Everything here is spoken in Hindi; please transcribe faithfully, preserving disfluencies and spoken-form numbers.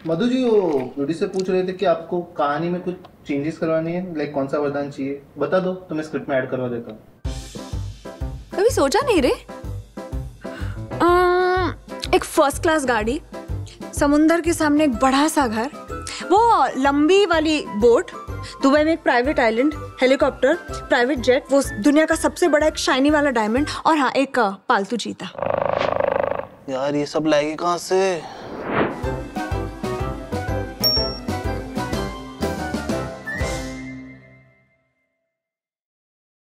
मधु जी, वो प्रोड्यूसर पूछ रहे थे कि आपको कहानी में कुछ चेंजेस करवानी है, लाइक कौन सा वरदान चाहिए बता दो तो मैं स्क्रिप्ट में ऐड करवा देता हूँ। कभी सोचा नहीं रे? आ, एक फर्स्ट क्लास गाड़ी, समुंदर के सामने एक बड़ा सा घर, वो लंबी वाली बोट, दुबई में एक private island, helicopter, private jet, वो दुनिया का सबसे बड़ा एक शाइनी वाला डायमंड, और हाँ एक पालतू चीता। यार ये सब लाएगी कहाँ से?